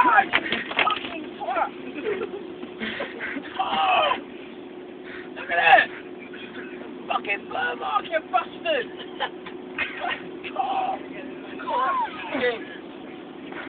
Fucking twat! Oh! Look at it! Fucking burn mark, you bastard!